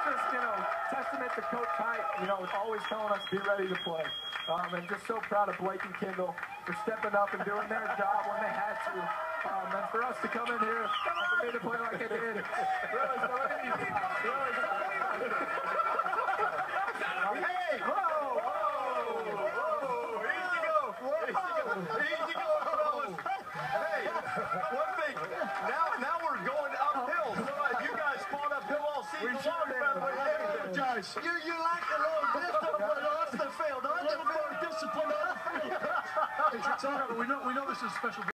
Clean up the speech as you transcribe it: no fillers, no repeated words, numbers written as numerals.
just, testament to Coach Height, always telling us be ready to play. And just so proud of Blake and Kendall for stepping up and doing their job when they had to. And for us to come in here and for me to play like I did, really, so look at these guys, really. Hey, whoa, easy go, fellas. Hey, one thing, now we're going uphill. So you guys fought uphill all season long, by the way. Josh, you like the long distance, but off the field. On the field, discipline on the field. Hey, we know this is a special.